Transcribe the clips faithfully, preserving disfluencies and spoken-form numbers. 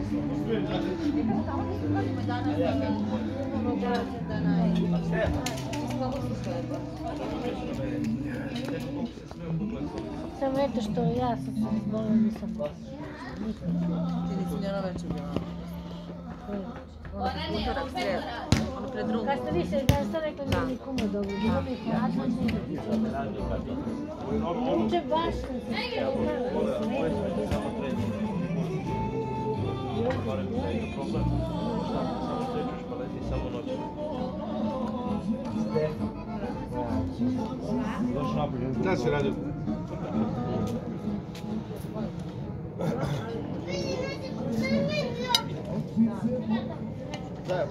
Samo eto što ja sam se izbolila, nisam bila. Ti nisi njena već bila. Utorak srijed, ono pred drugom. Kad ste vi se, da ste rekli da nikomu dobro, bilo mi hladno nije. Uče baš sam se Da se radi. Da.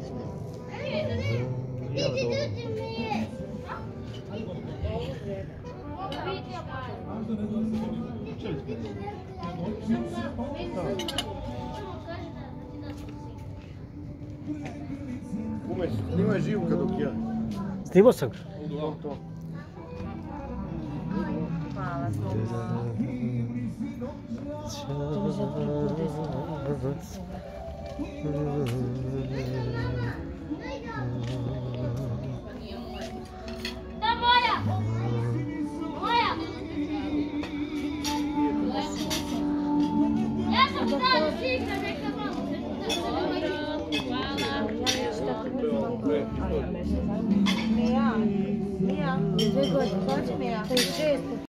Umeć, snimaj Živka dok ja. Snimao sam ga. Hvala, slobodno. Da, moja! Moja! Ja sam stala šika, neka malo. Ne ja, ne ja, dve godine, to je šest.